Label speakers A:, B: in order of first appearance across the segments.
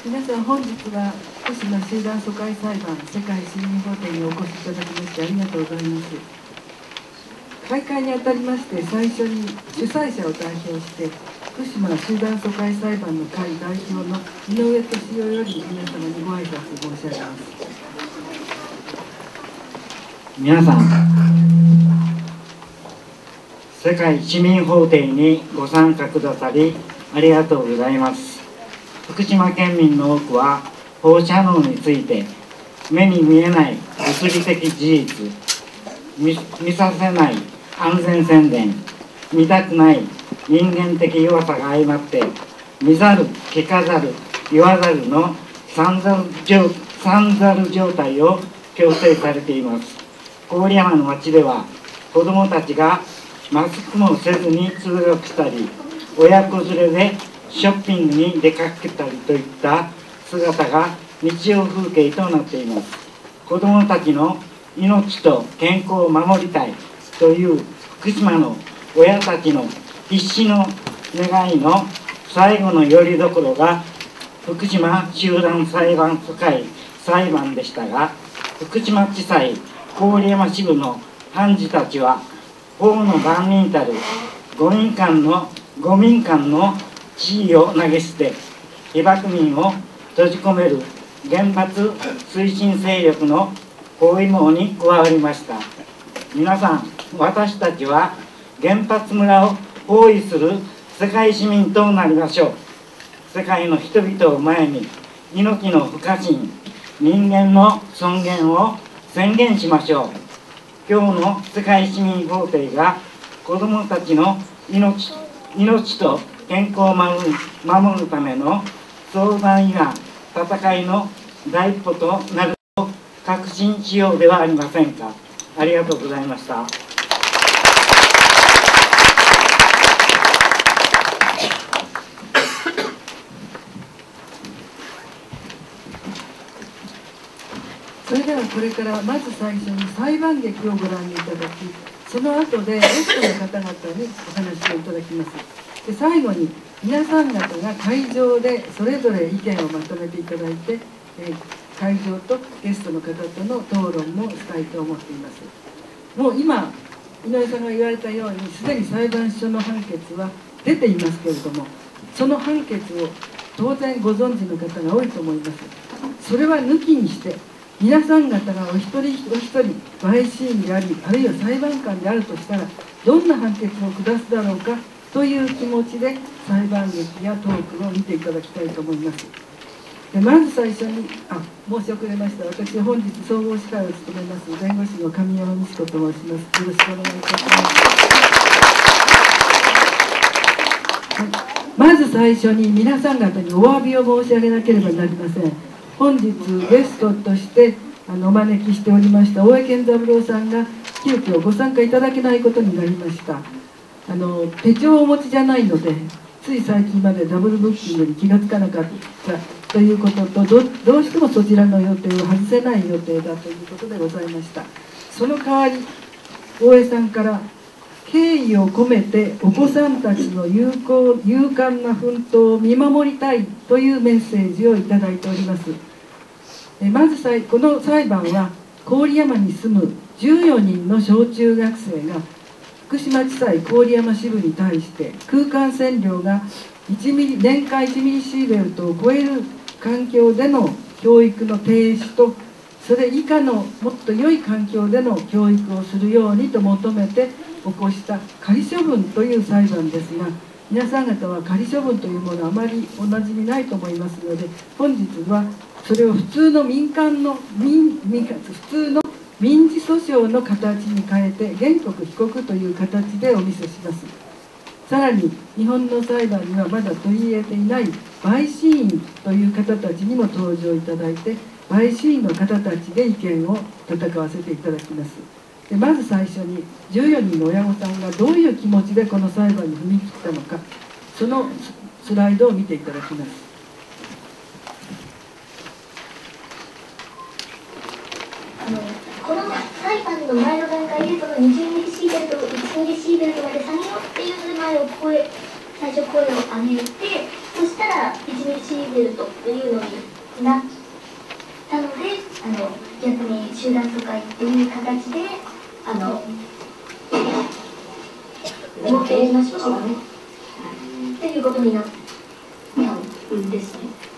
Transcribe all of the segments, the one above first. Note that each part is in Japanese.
A: 皆さん、本日は福島集団疎開裁判世界市民法廷にお越しいただきましてありがとうございます。開会にあたりまして、最初に主催者を代表して福島集団疎開裁判の会代表の井上俊夫より皆様にご挨拶申し上げます。
B: 皆さん、世界市民法廷にご参加くださりありがとうございます。福島県民の多くは放射能について目に見えない物理的事実、見させない安全宣伝、見たくない人間的弱さが相まって見ざる聞かざる言わざるの三ざる状態を強制されています。郡山の町では子どもたちがマスクもせずに通学したり、親子連れでショッピングに出かけたりといった姿が日常風景となっています。子どもたちの命と健康を守りたいという福島の親たちの必死の願いの最後の拠り所が福島集団裁判所会裁判でしたが、福島地裁郡山支部の判事たちは法の番人たる五民間の地位を投げ捨て、被爆民を閉じ込める原発推進勢力の包囲網に加わりました。皆さん、私たちは原発村を包囲する世界市民となりましょう。世界の人々を前に命の不可侵、人間の尊厳を宣言しましょう。今日の世界市民法廷が子どもたちの命と健康を守るための相談や戦いの第一歩となると確信しようではありませんか。ありがとうございました。
A: それではこれからまず最初に裁判劇をご覧いただき、その後でゲストの方々にお話をいただきます。で、最後に皆さん方が会場でそれぞれ意見をまとめていただいて、会場とゲストの方との討論もしたいと思っています。もう今井上さんが言われたようにすでに裁判所の判決は出ていますけれども、その判決を当然ご存知の方が多いと思います。それは抜きにして皆さん方がお一人お一人陪審員であり、あるいは裁判官であるとしたらどんな判決を下すだろうかという気持ちで裁判劇やトークを見ていただきたいと思います。で、まず最初に申し遅れました。私本日総合司会を務めます弁護士の神山美智子と申します。よろしくお願いいたします。まず最初に皆さん方にお詫びを申し上げなければなりません。本日ゲストとしてお招きしておりました大江健三郎さんが急遽ご参加いただけないことになりました。手帳をお持ちじゃないので、つい最近までダブルブッキングに気がつかなかったということと、どうしてもそちらの予定を外せない予定だということでございました。その代わり大江さんから敬意を込めてお子さんたちの勇敢な奮闘を見守りたいというメッセージをいただいております。まずこの裁判は郡山に住む14人の小中学生が福島地裁郡山支部に対して空間線量が年間1ミリシーベルトを超える環境での教育の停止と、それ以下のもっと良い環境での教育をするようにと求めて起こした仮処分という裁判ですが、皆さん方は仮処分というものはあまりおなじみないと思いますので、本日はそれを普通の民事訴訟の形に変えて原告被告という形でお見せします。さらに日本の裁判にはまだ取り入れていない陪審員という方たちにも登場いただいて、陪審員の方たちで意見を戦わせていただきます。で、まず最初に14人の親御さんがどういう気持ちでこの裁判に踏み切ったのか、そのスライドを見ていただきます。
C: この裁判の前の段階でその20ミリシーベルトを1ミリシーベルトまで下げようっていう前を最初声を上げて、そしたら1 1ミリシーベルトというのになったので、逆に集団疎開っていう形で表の処置がねっていうことになったんですね。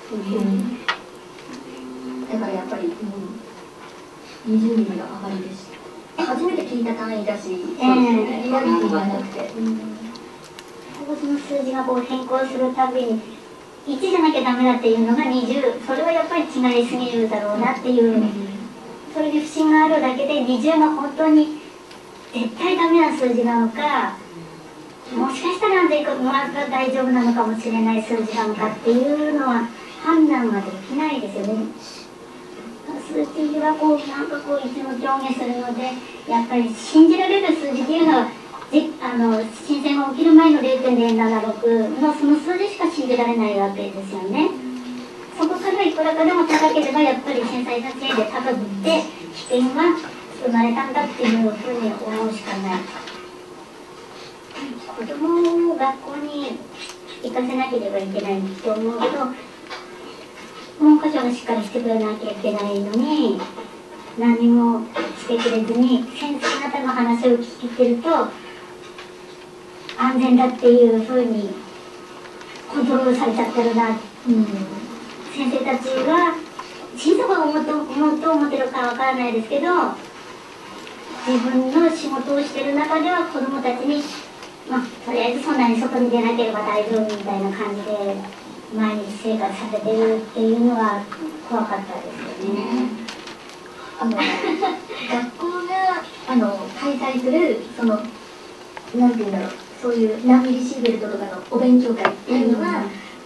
C: だからやっぱり、20ミリが上がりです。初めて聞いた単位だし、リアリティがなくて。
D: その数字がこう変更するたびに1じゃなきゃダメだっていうのが20、それはやっぱり違いすぎるだろうなっていう、それで不信があるだけで20が本当に絶対ダメな数字なのか、もしかしたら大丈夫なのかもしれない数字なのかっていうのは判断ができないですよね。数字はこうなんかこういつも上下するので、やっぱり信じられる数字っていうのは震災が起きる前の 0.076 のその数字しか信じられないわけですよね。そこからいくらかでも高ければやっぱり震災撮影で高くって危険が生まれたんだっていうふうに思うしかない。子供を学校に行かせなければいけないと思うけど、文科省がしっかりしてくれなきゃいけないのに何もしてくれずに、先生方の話を聞いてると安全だっていうふうにコントロールされちゃってるな、先生たちが小さく思ってるかわからないですけど、自分の仕事をしてる中では子どもたちに、とりあえずそんなに外に出なければ大丈夫みたいな感じで毎日生活させてるっていうのは怖かったですよね。
C: 学校が開催するなんていうんだろう、そういう何ミリシーベルトとかのお勉強会っていうのは、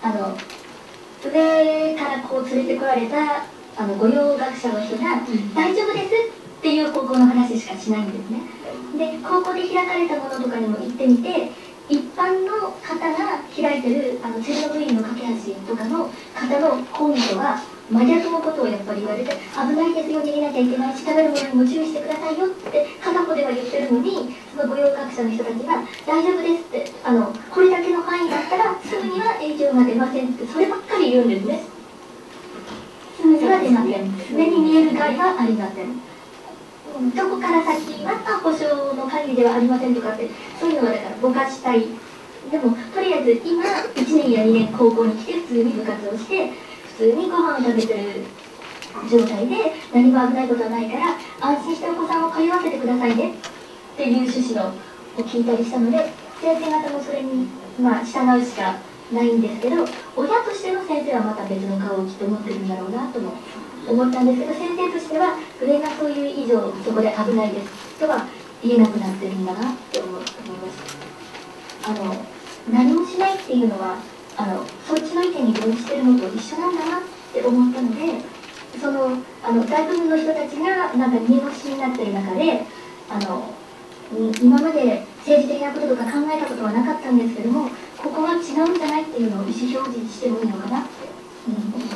C: 上からこう連れてこられた御用学者の人が、大丈夫ですっていう高校の話しかしないんですね。で、高校で開かれたものとかにも行ってみて、一般の方が開いてるチェルノブイリの架け橋とかの方の講義とは真逆のことをやっぱり言われて、危ないですよ、逃げなきゃいけないし、食べるものにも注意してくださいよって片方では言ってるのに、その御用学者の人たちが大丈夫ですって、これだけの範囲だったらすぐには影響が出ませんって、そればっかり言うんですね。すぐには出ません。目に見える害はありません。どこから先は保証の限りではありませんとかって、そういうのはだからぼかしたい。でもとりあえず今1年や2年高校に来て普通に部活をして普通にご飯を食べてる状態で、何も危ないことはないから安心してお子さんを通わせてくださいねっていう趣旨のを聞いたりしたので、先生方もそれに従うしかないんですけど、親としての先生はまた別の顔をきっと持ってるんだろうなとも思ったんですけど、先生としては上がそういう以上そこで危ないですとは言えなくなってるんだなって思いました。何もしないっていうのはそっちの意見に同意してるのと一緒なんだなって思ったので、大部分の人たちがなんか見えしになってる中で今まで政治的なこととか考えたことはなかったんですけども、ここが違うんじゃないっていうのを意思表示してもいいのかなって、思いました。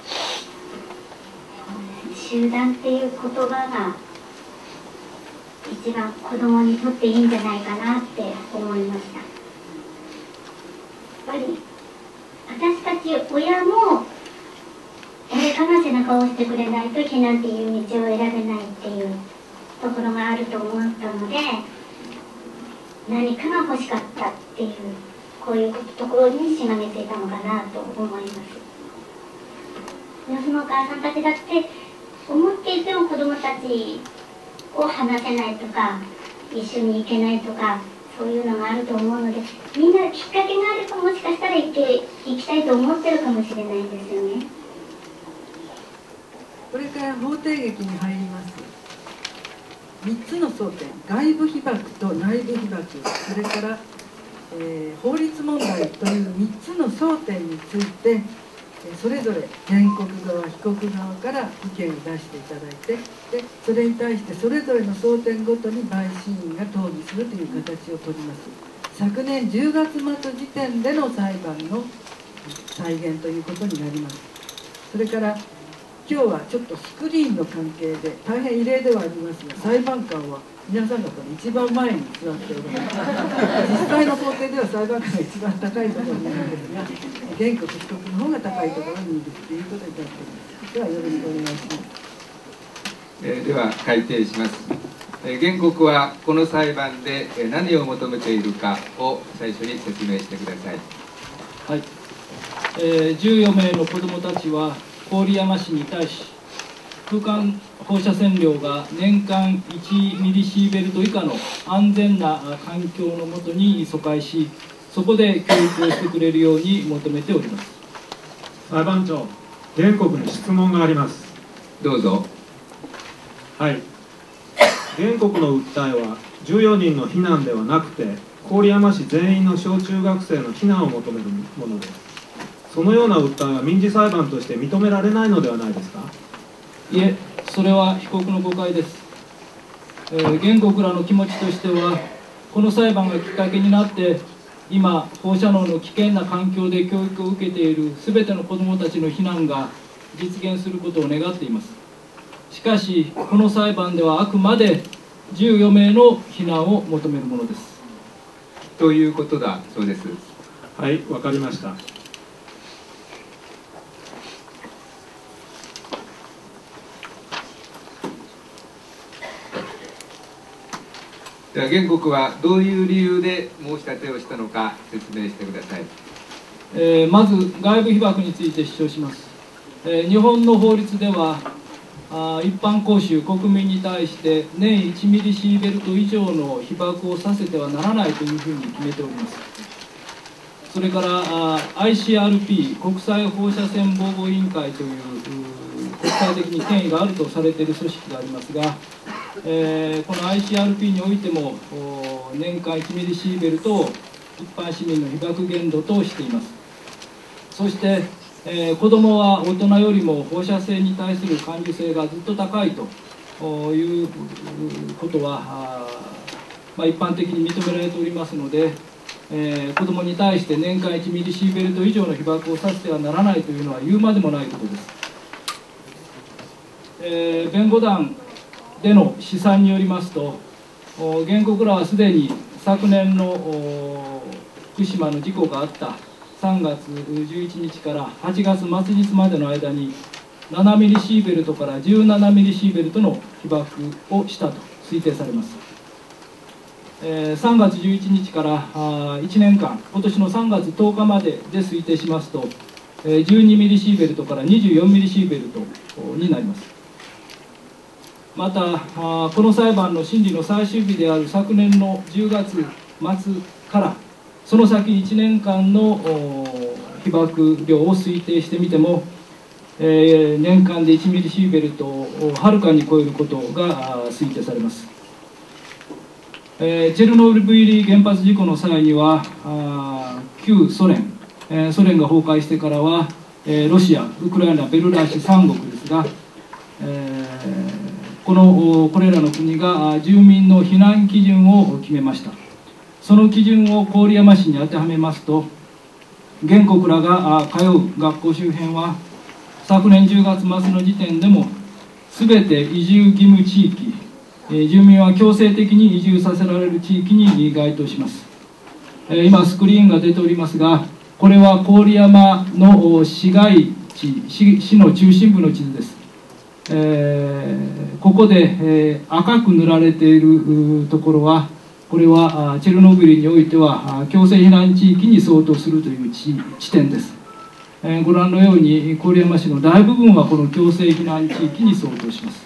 D: 集団っていう言葉が一番子供にとっていいんじゃないかなって思いました。やっぱり私たち親も誰かが背中を押してくれないと避難っていう道を選べないっていうところがあると思ったので、何かが欲しかったっていうこういうところにしがみついたのかなと思います。そのお母さんたちだって思っていても子どもたちを話せないとか一緒に行けないとかそういうのがあると思うので、みんなきっかけがあるともしかしたら行きたいと思ってるかもしれないんですよね。
A: これから法廷劇に入ります。3つの争点、外部被爆と内部被爆、それから、法律問題という3つの争点についてそれぞれ原告側、被告側から意見を出していただいて、でそれに対してそれぞれの争点ごとに陪審員が討議するという形をとります。昨年10月末時点での裁判の再現ということになります。それから今日はちょっとスクリーンの関係で大変異例ではありますが、裁判官は皆さん方の一番前に座っております。実際の法廷では裁判官が一番高いところにいるんですが、原告被告の方が高いところにいるということになっています。ではよろしくお願いします。
E: では開廷します。原告はこの裁判で何を求めているかを最初に説明してください。
F: はい、14名の子どもたちは郡山市に対し、空間放射線量が年間1ミリシーベルト以下の安全な環境のもとに疎開し、そこで教育をしてくれるように求めております。
G: 裁判長、原告に質問があります。
E: どうぞ。
G: はい、原告の訴えは14人の避難ではなくて、郡山市全員の小中学生の避難を求めるものです。そのような訴えは民事裁判として認められないのではないですか。
F: いえ、それは被告の誤解です。原告らの気持ちとしては、この裁判がきっかけになって今放射能の危険な環境で教育を受けているすべての子どもたちの避難が実現することを願っています。しかしこの裁判ではあくまで14名の避難を求めるものです。
E: ということだそうです。
G: はい、わかりました。
E: では原告はどういう理由で申し立てをしたのか説明してください。
F: まず外部被曝について主張します。日本の法律では一般公衆国民に対して年1ミリシーベルト以上の被曝をさせてはならないというふうに決めております。それからICRP 国際放射線防護委員会という国際的に権威があるとされている組織がありますが、この ICRP においても年間1ミリシーベルトを一般市民の被曝限度としています。そして、子どもは大人よりも放射線に対する感受性がずっと高いということは一般的に認められておりますので、子どもに対して年間1ミリシーベルト以上の被曝をさせてはならないというのは言うまでもないことです。弁護団での試算によりますと、原告らはすでに昨年の福島の事故があった3月11日から8月末日までの間に7ミリシーベルトから17ミリシーベルトの被曝をしたと推定されます。3月11日から1年間、今年の3月10日までで推定しますと、12ミリシーベルトから24ミリシーベルトになります。またこの裁判の審理の最終日である昨年の10月末からその先1年間の被曝量を推定してみても、年間で1ミリシーベルトをはるかに超えることが推定されます。チェルノブイリ原発事故の際には旧ソ連、ソ連が崩壊してからはロシア、ウクライナ、ベルラーシ3国ですが、これらの国が住民の避難基準を決めました。その基準を郡山市に当てはめますと、原告らが通う学校周辺は昨年10月末の時点でも全て移住義務地域、住民は強制的に移住させられる地域に該当します。今スクリーンが出ておりますが、これは郡山の市街地、市の中心部の地図です。ここで、赤く塗られているところは、これはチェルノブイリにおいては強制避難地域に相当するという地点です。ご覧のように郡山市の大部分はこの強制避難地域に相当します。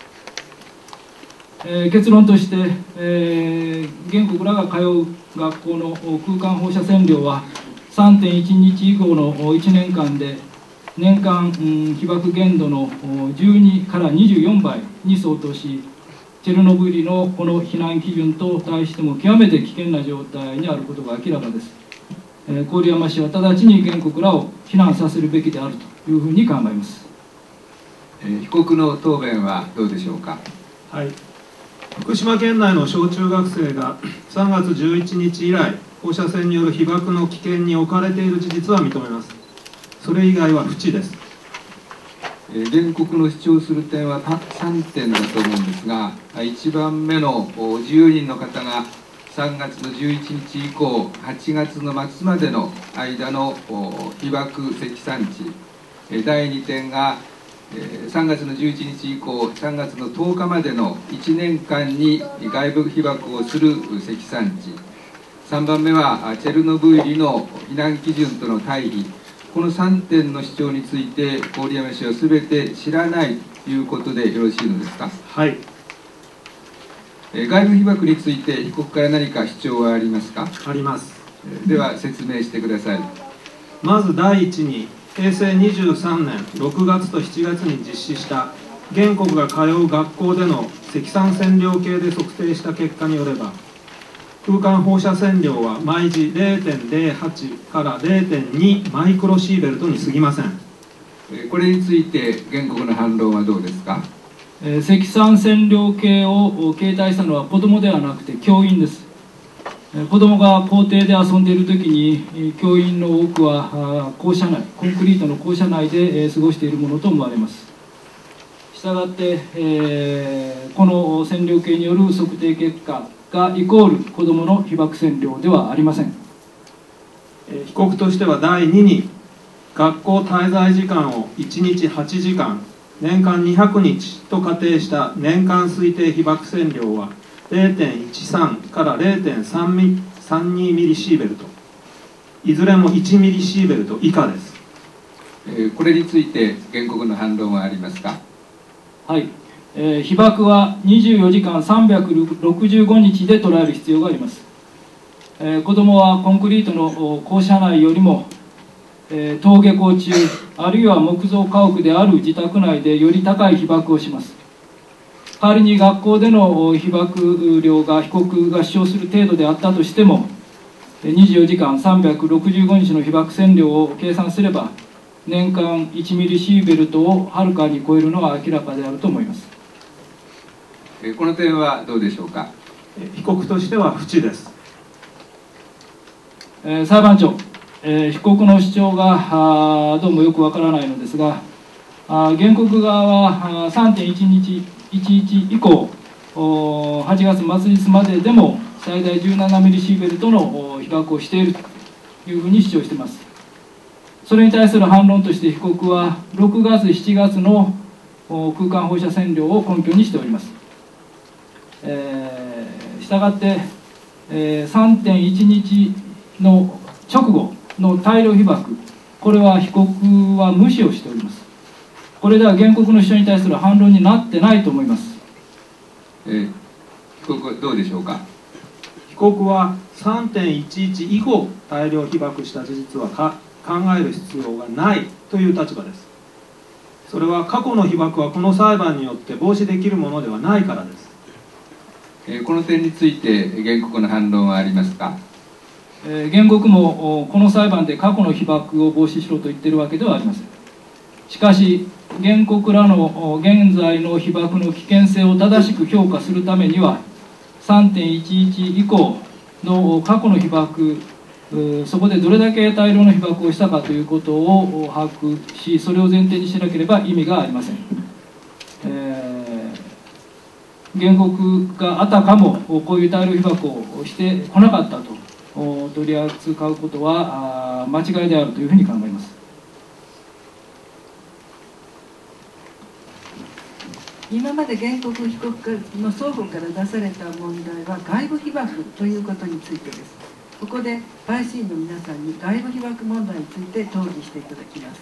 F: 結論として、原告らが通う学校の空間放射線量は 3.1 日以後の1年間で年間被曝限度の12から24倍に相当し、チェルノブイリのこの避難基準と対しても極めて危険な状態にあることが明らかです。郡山市は直ちに原告らを避難させるべきであるというふうに考えます。
E: 被告の答弁はどうでしょうか。
G: はい、福島県内の小中学生が3月11日以来放射線による被曝の危険に置かれている事実は認めます。それ以外は不知です。
E: 原告の主張する点は3点だと思うんですが、1番目の10人の方が3月の11日以降、8月の末までの間の被爆積算地、第2点が3月の11日以降、3月の10日までの1年間に外部被爆をする積算地、3番目はチェルノブイリの避難基準との対比、この3点の主張について、郡山市はすべて知らないということでよろしいのですか。
G: はい。
E: 外部被爆について、被告から何か主張はありますか。
G: あります。
E: では、説明してください。
G: まず第一に、平成23年6月と7月に実施した原告が通う学校での積算線量計で測定した結果によれば、空間放射線量は毎時 0.08 から 0.2 マイクロシーベルトに過ぎません。
E: これについて原告の反論はどうですか。
F: 積算線量計を携帯したのは子どもではなくて教員です。子どもが校庭で遊んでいるときに教員の多くは校舎内、コンクリートの校舎内で過ごしているものと思われます。したがって、この線量計による測定結果がイコール子どもの被爆線量ではありません。
G: 被告としては第2に、学校滞在時間を1日8時間、年間200日と仮定した年間推定被爆線量は 0.13 から 0.32 ミリシーベルト、いずれも1ミリシーベルト以下です。
E: これについて原告の反論はありますか。
F: はい、被爆は24時間365日で捉える必要があります。子どもはコンクリートの校舎内よりも登下校中、あるいは木造家屋である自宅内でより高い被爆をします。代わりに学校での被爆量が被告が主張する程度であったとしても、24時間365日の被爆線量を計算すれば、年間1ミリシーベルトをはるかに超えるのは明らかであると思います。
E: この点はどうでしょうか。
G: 被告としては不知です。
F: 裁判長、被告の主張がどうもよくわからないのですが、原告側は 3.11 以降8月末日まででも最大17ミリシーベルトの被爆をしているというふうに主張しています。それに対する反論として被告は6月7月の空間放射線量を根拠にしております。したがって、3.1 日の直後の大量被爆、これは被告は無視をしております。これでは原告の主張に対する反論になってないと思います。
E: 被告はどうでしょうか。
G: 被告は 3.11 以後大量被爆した事実は考える必要がないという立場です。それは過去の被爆はこの裁判によって防止できるものではないからです。
E: この点について原告の反論はありますか。
F: 原告もこの裁判で過去の被爆を防止しろと言っているわけではありません。しかし原告らの現在の被爆の危険性を正しく評価するためには 3.11 以降の過去の被爆、そこでどれだけ大量の被爆をしたかということを把握し、それを前提にしなければ意味がありません。原告があたかもこういう大量被爆をしてこなかったと取り扱うことは間違いであるというふうに考えます。
A: 今まで原告被告の双方から出された問題は外部被爆ということについてです。ここで陪審員の皆さんに外部被爆問題について討議していただきます。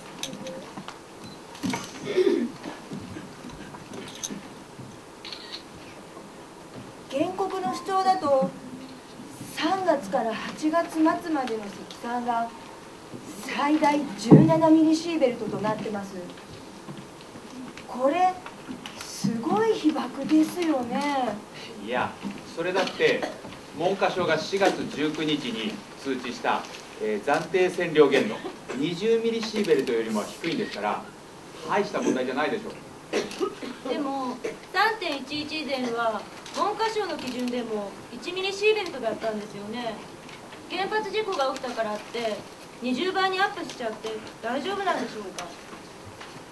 H: 原告の主張だと3月から8月末までの積算が最大17ミリシーベルトとなってます。これすごい被爆ですよね。
I: いや、それだって文科省が4月19日に通知した、暫定線量限度20ミリシーベルトよりも低いんですから、大した問題じゃないでしょう。
J: でも 3.11 以前は文科省の基準でも1ミリシーベルトだったんですよね。原発事故が起きたからって20倍にアップしちゃって大丈夫なんでしょうか。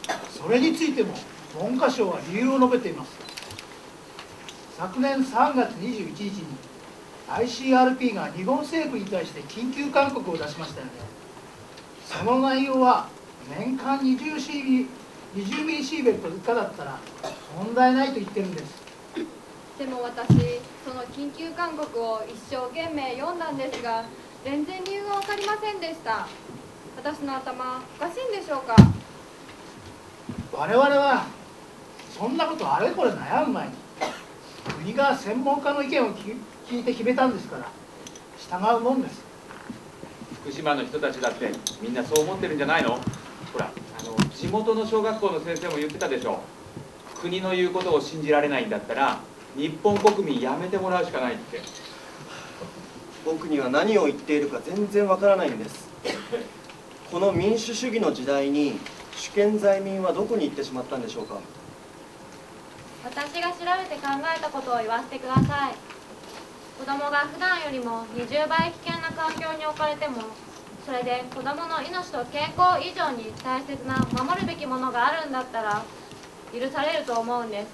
K: それについても文科省は理由を述べています。昨年3月21日に ICRP が日本政府に対して緊急勧告を出しましたよね。その内容は年間20ミリシーベルト以下だったら問題ないと言ってるんです。
L: でも私、その緊急勧告を一生懸命読んだんですが、全然理由が分かりませんでした。私の頭おかしいんでしょうか。
K: 我々はそんなことあれこれ悩む前に国が専門家の意見を聞いて決めたんですから従うもんです。
I: 福島の人たちだってみんなそう思ってるんじゃないの？ほら、地元の小学校の先生も言ってたでしょ。国の言うことを信じられないんだったら日本国民やめてもらうしかないって。
M: 僕には何を言っているか全然わからないんです。この民主主義の時代に主権在民はどこに行ってしまったんでしょうか。
J: 私が調べて考えたことを言わせてください。子供が普段よりも20倍危険な環境に置かれても、それで子供の命と健康以上に大切な守るべきものがあるんだったら許されると思うんです。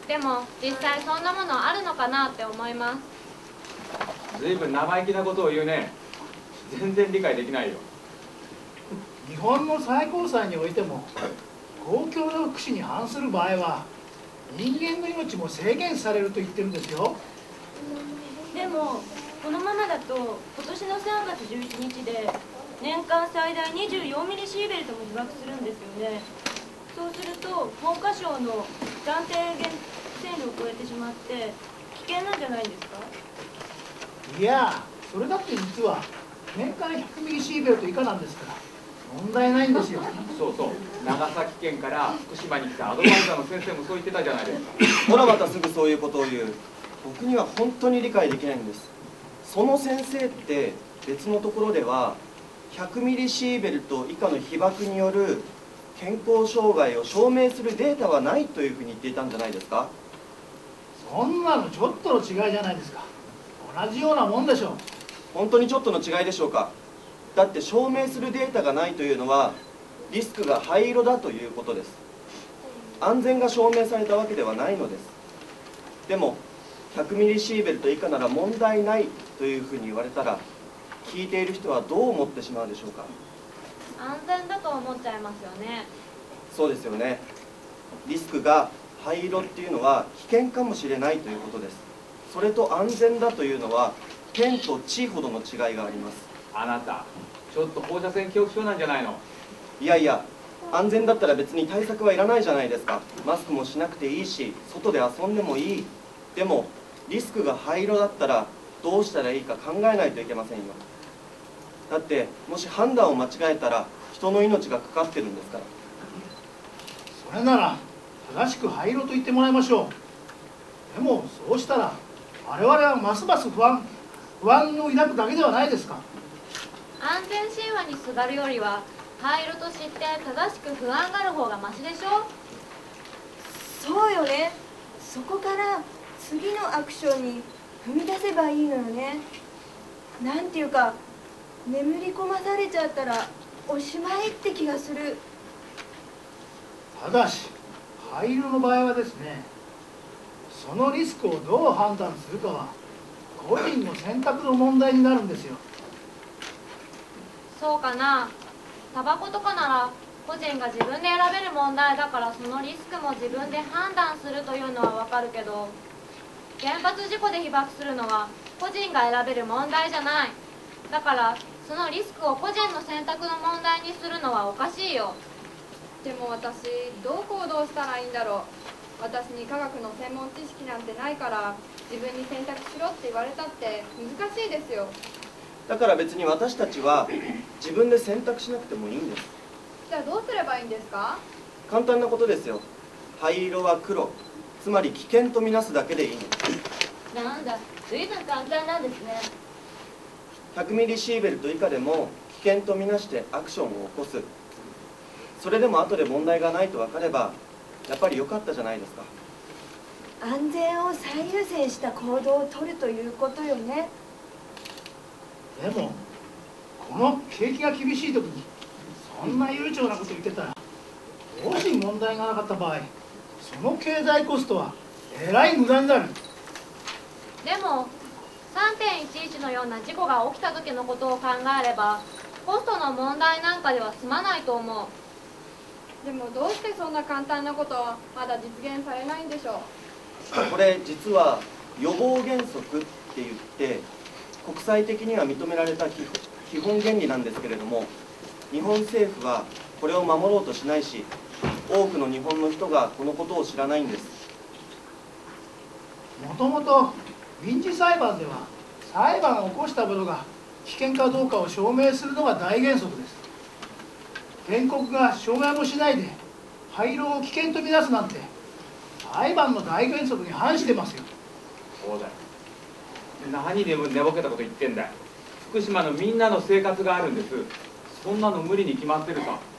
J: でも実際そんなものあるのかなって思います。
I: ずいぶん生意気なことを言うね。全然理解できないよ。
K: 日本の最高裁においても公共の福祉に反する場合は人間の命も制限されると言ってるんですよ。
J: でもこのままだと今年の3月11日で年間最大24ミリシーベルトも被爆するんですよね。そうすると文科省の暫定線量を超えてしまって危険なんじゃないんですか？
K: いや、それだって実は年間100ミリシーベルト以下なんですから問題ないんですよ。
I: そうそう、長崎県から福島に来たアドバイザーの先生もそう言ってたじゃないですか。
M: ほらまたすぐそういうことを言う。僕には本当に理解できないんです。その先生って別のところでは100ミリシーベルト以下の被爆による健康障害を証明するデータはないというふうに言っていたんじゃないですか。
K: そんなのちょっとの違いじゃないですか。同じようなもんでしょう。
M: 本当にちょっとの違いでしょうか。だって証明するデータがないというのはリスクが灰色だということです。安全が証明されたわけではないのです。でも100ミリシーベルト以下なら問題ないというふうに言われたら聞いている人はどう思ってしまうでしょうか。
J: 安全だと思っちゃいますよね。
M: そうですよね。リスクが灰色っていうのは危険かもしれないということです。それと安全だというのは天と地ほどの違いがあります。
I: あなたちょっと放射線恐怖症なんじゃないの？
M: いやいや、安全だったら別に対策はいらないじゃないですか。マスクもしなくていいし外で遊んでもいい。でもリスクが灰色だったらどうしたらいいか考えないといけませんよ。だってもし判断を間違えたら人の命がかかってるんですから。
K: それなら正しく灰色と言ってもらいましょう。でもそうしたら我々はますます不安を抱くだけではないですか。
J: 安全神話にすがるよりは灰色と知って正しく不安がある方がマシでしょ。
H: そうよね。そこから次のアクションに踏み出せばいいのよね。なんていうか眠り込まされちゃったらおしまいって気がする。
K: ただし灰色の場合はですね、そのリスクをどう判断するかは個人の選択の問題になるんですよ。
J: そうかな。タバコとかなら個人が自分で選べる問題だからそのリスクも自分で判断するというのはわかるけど、原発事故で被爆するのは個人が選べる問題じゃない。だからそのリスクを個人の選択の問題にするのはおかしいよ。
L: でも私どう行動したらいいんだろう。私に科学の専門知識なんてないから自分に選択しろって言われたって難しいですよ。
M: だから別に私たちは自分で選択しなくてもいいんです。
L: じゃあどうすればいいんですか？
M: 簡単なことですよ。灰色は黒、つまり危険とみなすだけでいいのです。
J: なんだ、随分簡単なんですね。
M: 100ミリシーベルト以下でも危険とみなしてアクションを起こす。それでも後で問題がないと分かればやっぱり良かったじゃないですか。
H: 安全を最優先した行動をとるということよね。
K: でもこの景気が厳しい時にそんな悠長なこと言ってたらどうしに問題がなかった場合、その経済コストはえらい無駄になる。
J: でも3.11 のような事故が起きた時のことを考えればコストの問題なんかでは済まないと思う。
L: でもどうしてそんな簡単なことはまだ実現されないんでしょう。
M: これ実は予防原則って言って国際的には認められた基本原理なんですけれども、日本政府はこれを守ろうとしないし、多くの日本の人がこのことを知らないんです。
K: もともと民事裁判では裁判を起こした者が危険かどうかを証明するのが大原則です。原告が証明もしないで廃炉を危険とみなすなんて裁判の大原則に反してますよ。
I: そうだよ。何でも寝ぼけたこと言ってんだよ。福島のみんなの生活があるんです。そんなの無理に決まってるさ。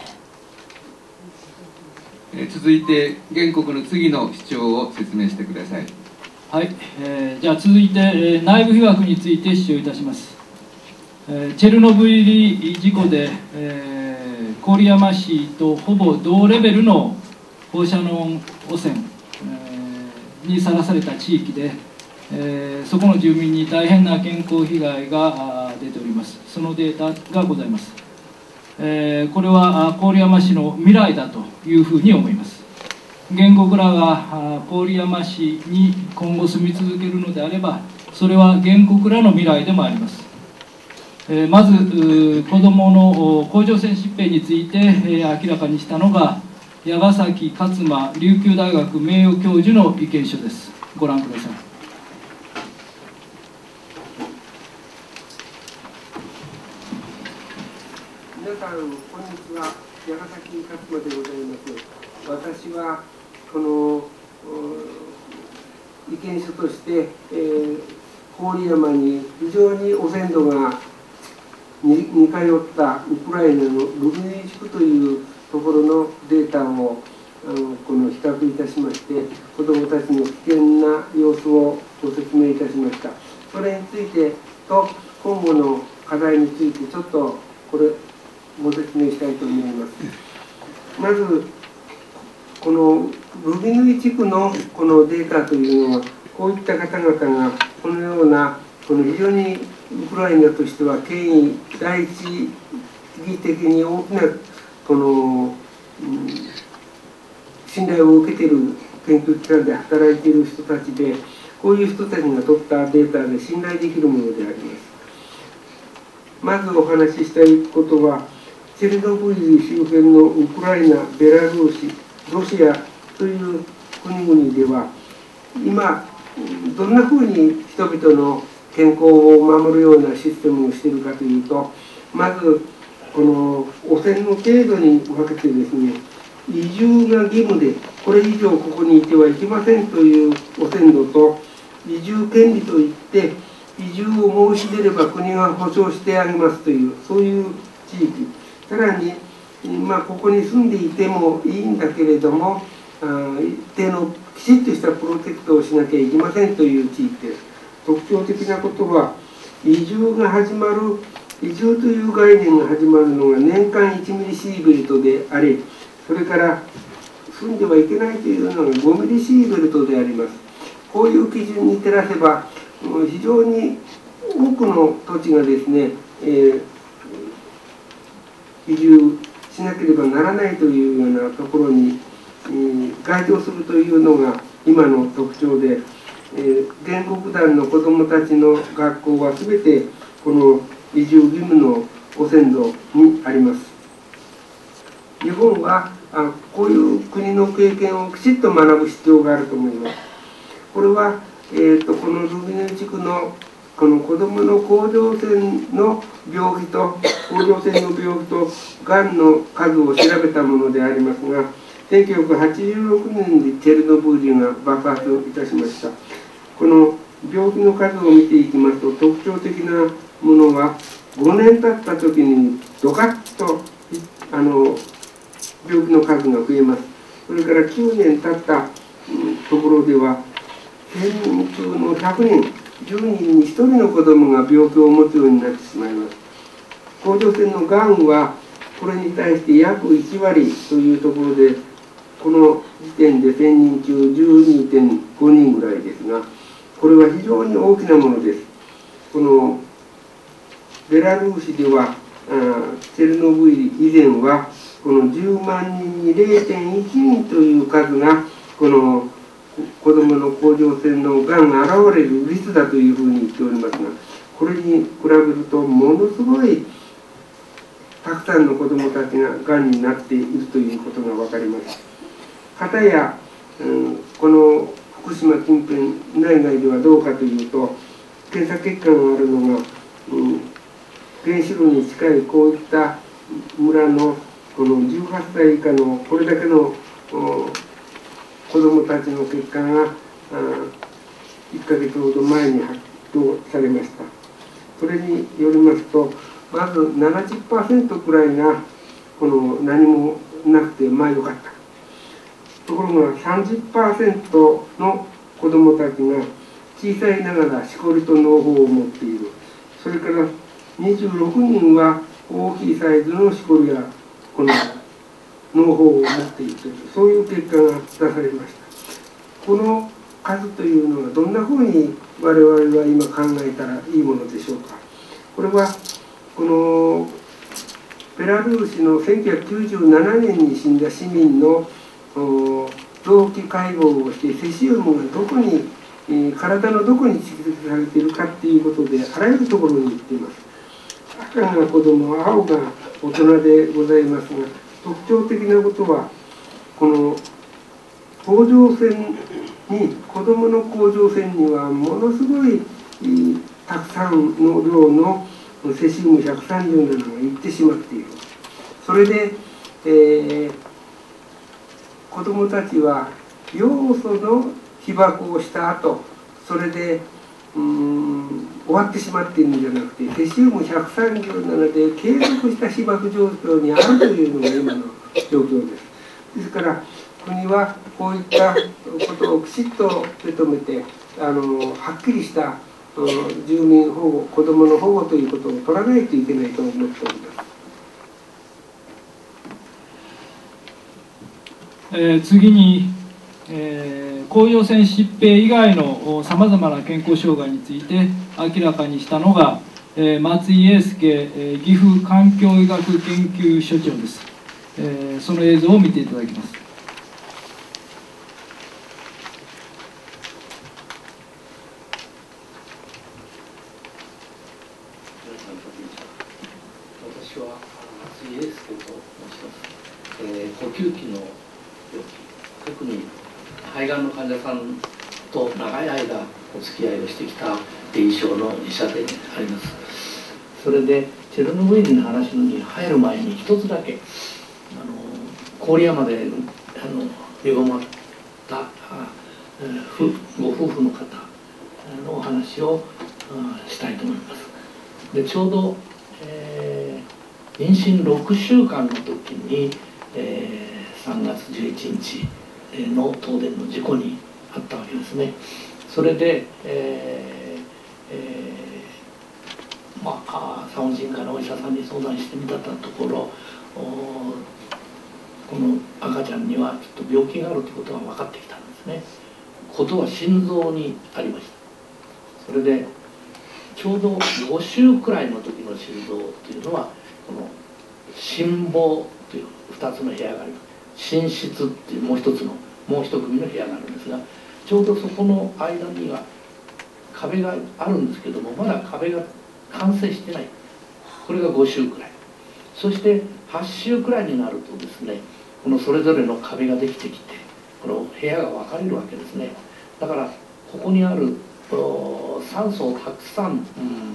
E: 続いて原告の次の主張を説明してください。
F: はい、じゃあ続いて、内部被曝について主張いたします。チェルノブイリ事故で、郡山市とほぼ同レベルの放射能汚染、にさらされた地域で、そこの住民に大変な健康被害が出ております。そのデータがございます。これは郡山市の未来だというふうに思います。原告らが郡山市に今後住み続けるのであれば、それは原告らの未来でもあります。まず子どもの甲状腺疾病について明らかにしたのが矢ヶ崎勝間琉球大学名誉教授の意見書です。ご覧ください。
N: 皆さん、こんにちは。矢ヶ崎勝間でございます。私はこの意見書として、郡山に非常に汚染度が似通ったウクライナのルビニ地区というところのデータをこの比較いたしまして、子どもたちの危険な様子をご説明いたしました。それについてと今後の課題についてちょっとこれご説明したいと思います。まずこのルビヌイ地区のこのデータというのは、こういった方々がこのようなこの非常にウクライナとしては権威第一義的に大きなこの、信頼を受けている研究機関で働いている人たちで、こういう人たちが取ったデータで信頼できるものであります。まずお話ししたいことは、チェルノブイリ周辺のウクライナ、ベラルーシ、ロシアという国々では、今どんなふうに人々の健康を守るようなシステムをしているかというと、まずこの汚染の程度に分けてですね、移住が義務でこれ以上ここにいてはいけませんという汚染度と、移住権利といって移住を申し出れば国が保障してあげますという、そういう地域、さらにここに住んでいてもいいんだけれども、一定のきちっとしたプロテクトをしなきゃいけませんという地域です。特徴的なことは、移住が始まる、移住という概念が始まるのが年間1ミリシーベルトであり、それから住んではいけないというのが5ミリシーベルトであります。こういう基準に照らせば、非常に多くの土地がですね、移住しなければならないというようなところに、該当するというのが今の特徴で、原告団の子どもたちの学校は全てこの移住義務の汚染度にあります。日本はこういう国の経験をきちっと学ぶ必要があると思います。これは、このルビネ地区のこの子どもの甲状腺の病気と甲状腺の病気とがんの数を調べたものでありますが、1986年にチェルノブイリが爆発いたしました。この病気の数を見ていきますと、特徴的なものは5年経った時にドカッと病気の数が増えます。それから9年経ったところでは1000人中の100人10人に1人の子どもが病気を持つようになってしまいます。甲状腺のがんはこれに対して約1割というところで、 この時点で1000人中 12.5 人ぐらいですが、これは非常に大きなものです。このベラルーシではチェルノブイリ以前はこの10万人に 0.1 人という数がこの子どもの甲状腺のがんが現れる率だというふうに言っておりますが、これに比べるとものすごいたくさんの子どもたちががんになっているということが分かります。かたや、この福島近辺内外ではどうかというと、検査結果があるのが、原子炉に近いこういった村のこの18歳以下のこれだけの子どもたちの結果が1ヶ月ほど前に発表されました。それによりますと、まず 70% くらいがこの何もなくてまあよかった。ところが 30% の子どもたちが小さいながらしこりと脳胞を持っている。それから26人は大きいサイズのしこりやこの脳胞を持っているという、そういう結果が出されました。この数というのはどんなふうに我々は今考えたらいいものでしょうか。これはこのベラルーシの1997年に死んだ市民の臓器解剖をしてセシウムがどこに体のどこに蓄積されているかっていうことであらゆるところに行っています。赤が子供、青が大人でございますが、特徴的なことはこの甲状腺に子供の甲状腺にはものすごいたくさんの量のセシウム137がいってしまっている。それで、子どもたちは要素の被爆をした後、それで終わってしまっているんじゃなくて、セシウム137で継続した被爆状況にあるというのが今の状況です。ですから国はこういったことをきちっと受け止めてはっきりした住民保護、子どもの保護ということを取らないといけないと思っております。
F: 次に、甲状腺疾病以外のさまざまな健康障害について明らかにしたのが、松井英介岐阜環境医学研究所長です。その映像を見ていただきます。
O: 私は松井英介と申します。呼吸器の病気、特に肺がんの患者さんと長い間お付き合いをしてきた臨床の医者であります。それでチェルノブイリの話に入る前に一つだけ郡山で身ごもったご夫婦の方のお話をしたいと思います。でちょうど、妊娠6週間の時に、3月11日の東電の事故にあったわけですね。それで、産婦人科のお医者さんに相談してみたところ、この赤ちゃんにはちょっと病気があるということが分かってきたんですね。ことは心臓にありました。それでちょうど5週くらいの時の心臓というのはこの心房という2つの部屋があります。心室っていうもう一組の部屋があるんですが、ちょうどそこの間には壁があるんですけども、まだ壁が完成してない。これが5週くらい。そして8週くらいになるとですね、このそれぞれの壁ができてきて、この部屋が分かれるわけですね。だからここにある酸素をたくさん、持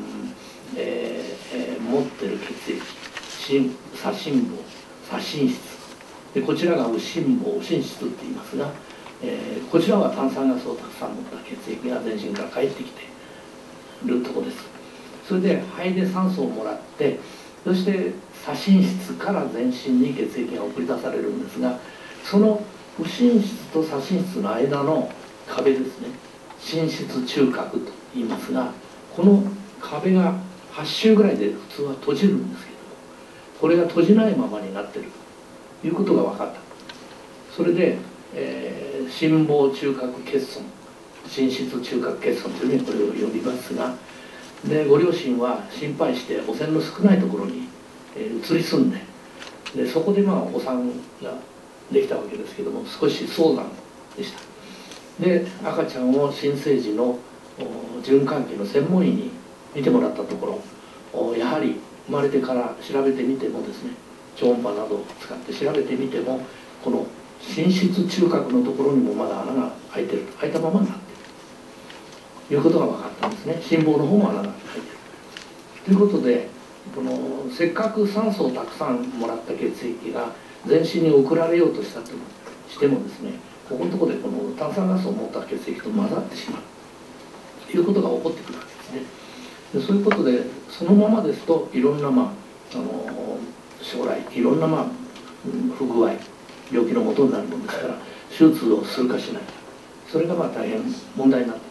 O: ってる血液、左心房、左心室で、こちらが右心房、右心室って言いますが、こちらは炭酸ガスをたくさん持った血液が全身から帰ってきているところです。それで肺で酸素をもらって、そして左心室から全身に血液が送り出されるんですが、その右心室と左心室の間の壁ですね、心室中隔と言いますが、この壁が8週ぐらいで普通は閉じるんですけども、これが閉じないままになっているということが分かった。 それで、心房中隔欠損、心室中隔欠損というふうにこれを呼びますが、でご両親は心配して汚染の少ないところに、移り住んで、でそこでお子さんができたわけですけども、少し早産でした。で赤ちゃんを新生児の循環器の専門医に見てもらったところ、やはり生まれてから調べてみてもですね、超音波などを使って調べてみても、この心室中隔のところにもまだ穴が開いてる、開いたままになっているということが分かったんですね。心房の方も穴が開いているということで、このせっかく酸素をたくさんもらった血液が全身に送られようとしたとしてもですね、ここのところでこの炭酸ガスを持った血液と混ざってしまうということが起こってくるわけですね。でそういうことで、そのままですといろんな将来いろんな不具合、病気の元になるものですから、手術をするかしないか、それが大変問題になって、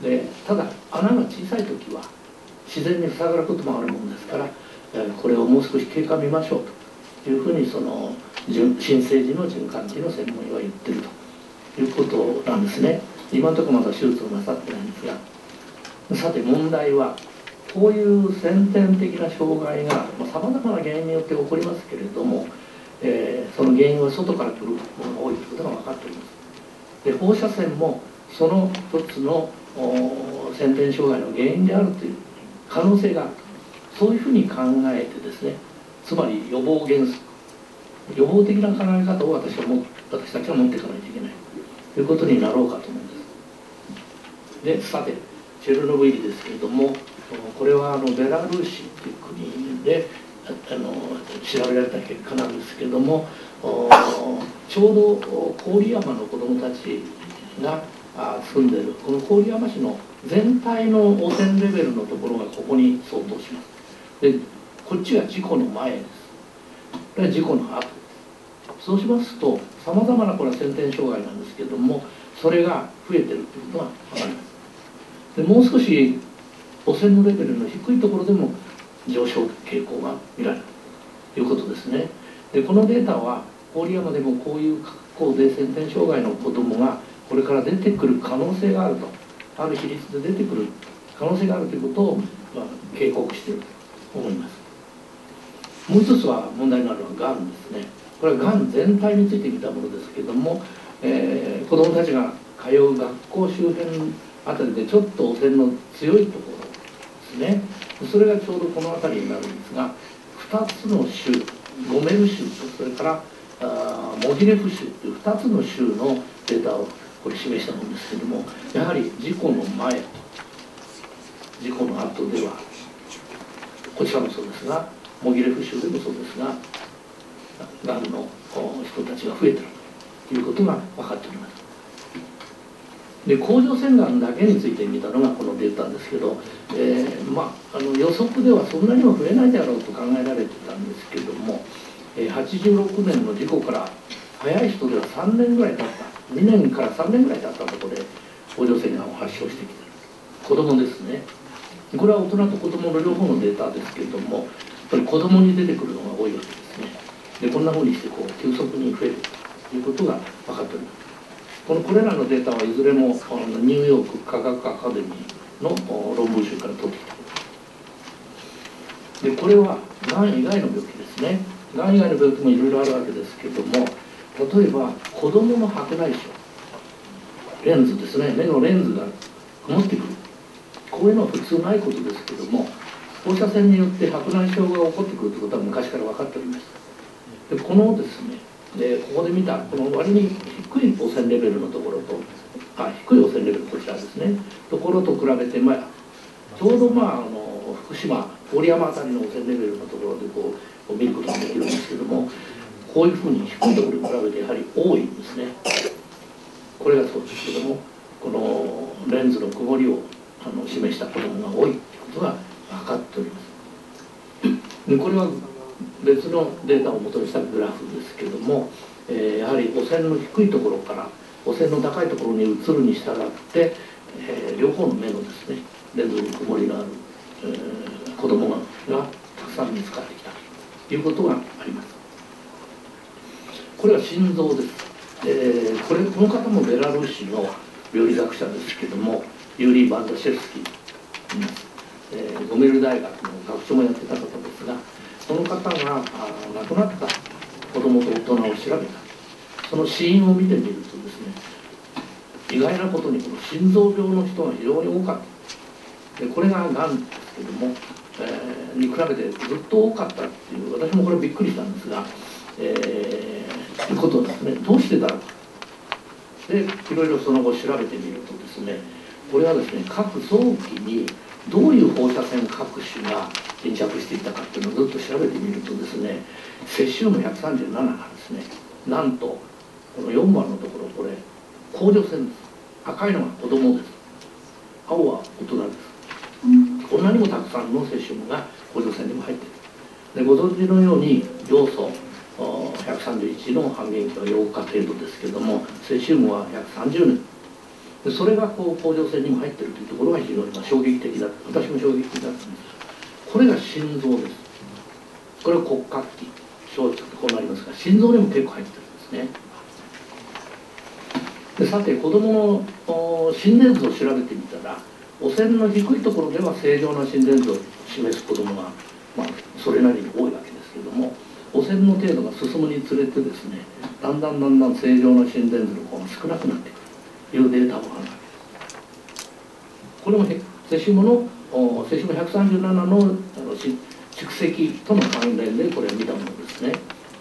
O: でただ穴が小さい時は自然に塞がることもあるものですから、これをもう少し経過見ましょうというふうに、その新生児の循環器の専門医は言ってるということなんですね。今のところまだ手術をなさってないんですが、さて問題は、こういう先天的な障害がさまざまな原因によって起こりますけれども、その原因は外から来るものが多いということが分かっております。で放射線もその一つの先天障害の原因であるという可能性があると、そういうふうに考えてですね、つまり予防原則、予防的な考え方を私たちは持っていかないといけないということになろうかと思うんです。でさてチェルノブイリですけれども、これはベラルーシという国で調べられた結果なんですけれども、ちょうど郡山の子どもたちが住んでいるこの郡山市の全体の汚染レベルのところがここに相当します。でこっちが事故の前です。これは事故の後です。そうしますとさまざまなこれは先天障害なんですけれども、それが増えてるということが分かります。でもう少し汚染のレベルの低いところでも上昇傾向が見られるということですね。でこのデータは郡山でもこういう格好で先天障害の子どもがこれから出てくる可能性があると、ある比率で出てくる可能性があるということを、警告していると思います。もう一つは問題になるのはがんですね。これはがん全体について見たものですけれども、子どもたちが通う学校周辺あたりでちょっと汚染の強いところですね。それがちょうどこの辺りになるんですが、2つの州、ゴメル州とそれからモギレフ州という2つの州のデータをこれ示したものですけれども、やはり事故の前と事故の後ではこちらもそうですが、モギレフ州でもそうですが、がんの人たちが増えているということが分かっております。で甲状腺がんだけについて見たのがこのデータですけど、予測ではそんなにも増えないであろうと考えられてたんですけども、86年の事故から早い人では3年ぐらい経った、2年から3年ぐらい経ったところで甲状腺がんを発症してきている子どもですね。これは大人と子どもの両方のデータですけれども、やっぱり子どもに出てくるのが多いわけですね。でこんなふうにして急速に増えるということが分かっております。これらのデータはいずれもニューヨーク科学アカデミーの論文集から取ってきたことで、これはがん以外の病気ですね。がん以外の病気もいろいろあるわけですけども、例えば子どもの白内障、レンズですね、目のレンズが曇ってくる、こういうのは普通ないことですけども、放射線によって白内障が起こってくるということは昔から分かっておりました。でこのですね、ここで見たこの割に低い汚染レベルのところと、低い汚染レベルこちらですね、ところと比べて、ちょうど福島郡山あたりの汚染レベルのところで見ることができるんですけども、こういうふうに低いところに比べてやはり多いんですね。これがそうですけども、このレンズの曇りを示した子どもが多いということが分かっております。でこれは別のデータを元にしたグラフですけども、やはり汚染の低いところから汚染の高いところに移るに従って、両方の目のですねレンズに曇りがある、子どもがたくさん見つかってきたということがあります。これは心臓です。 この方もベラルーシの病理学者ですけども、ユーリー・バンダシェフスキー、ゴメル大学の学長もやってた方ですが、その方が亡くなった子供と大人を調べた、その死因を見てみるとですね、意外なことにこの心臓病の人が非常に多かった。でこれががんですけども、に比べてずっと多かったっていう、私もこれびっくりしたんですが、いうことですね。どうしてだろうか。でいろいろその後調べてみるとですね、これはですね、各臓器にどういう放射線各種が定着していったかっていうのをずっと調べてみるとですね、セシウム137がですね、なんとこの4番のところ、これ甲状腺です。赤いのが子供です。青は大人です。こんなにもたくさんのセシウムが甲状腺にも入っている。でご存知のように要素131の半減期は8日程度ですけども、セシウムは130年で、それがこう甲状腺にも入っているというところが非常に衝撃的だった。私も衝撃的だったんです。これが心臓です。これは骨格器小腸とこうなりますが、心臓にも結構入ってるんですね。でさて子どもの心電図を調べてみたら、汚染の低いところでは正常な心電図を示す子どもが、それなりに多いわけですけども、汚染の程度が進むにつれてですね、だんだん正常な心電図の方が少なくなってくるというデータもあるわけです。これもセシウム137の蓄積との関連でこれを見たものですね。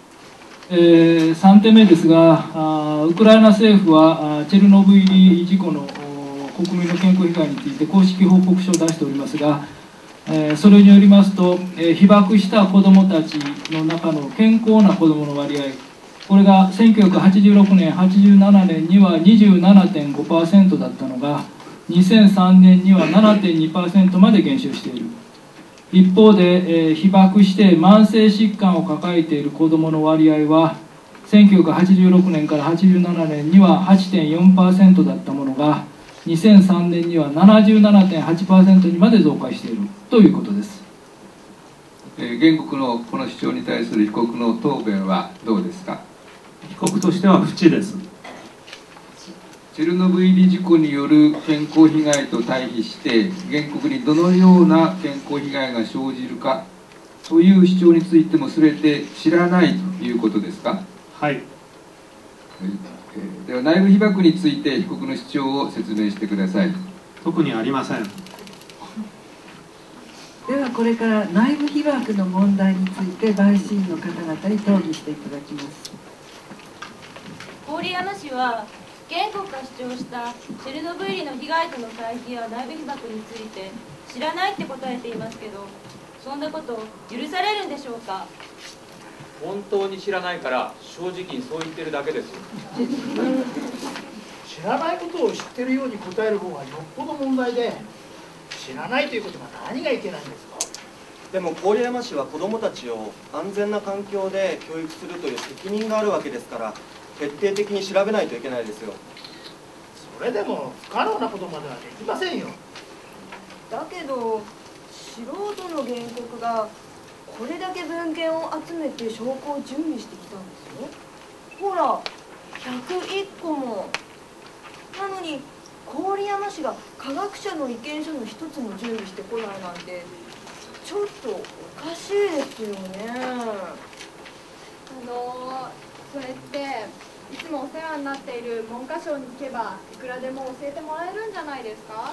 F: 3点目ですが、ウクライナ政府はチェルノブイリ事故の国民の健康被害について公式報告書を出しておりますが、それによりますと、被爆した子どもたちの中の健康な子どもの割合、これが1986年、87年には 27.5% だったのが、2003年には 7.2% まで減少している。一方で、被爆して慢性疾患を抱えている子どもの割合は、1986年から87年には 8.4% だったものが、2003年には 77.8% にまで増加しているということです。
E: 原告のこの主張に対する被告の答弁はどうですか。
G: 被告としては不知です。
E: チェルノブイリ事故による健康被害と対比して原告にどのような健康被害が生じるかという主張についても全て知らないということですか。
G: はい。
E: では内部被曝について被告の主張を説明してください。
G: 特にありません。
A: ではこれから内部被曝の問題について陪審員の方々に討議していただきます。
H: 郡山市は原告が主張したチェルノブイリの被害との対比や内部被曝について知らないって答えていますけど、そんなこと許されるんでしょうか。
I: 本当に知らないから正直にそう言ってるだけです。
K: 知らないことを知ってるように答える方がよっぽど問題で、知らないということが何がいけないんですか。
M: でも郡山市は子どもたちを安全な環境で教育するという責任があるわけですから、徹底的に調べないといけないですよ。
K: それでも不可能なことまではできませんよ。
H: だけど素人の原告がこれだけ文献を集めて証拠を準備してきたんですよ。ほら101個も。なのに郡山市が科学者の意見書の一つも準備してこないなんてちょっとおかしいですよね。
L: それっていつもお世話になっている文科省に聞けばいくらでも教えてもらえるんじゃないですか。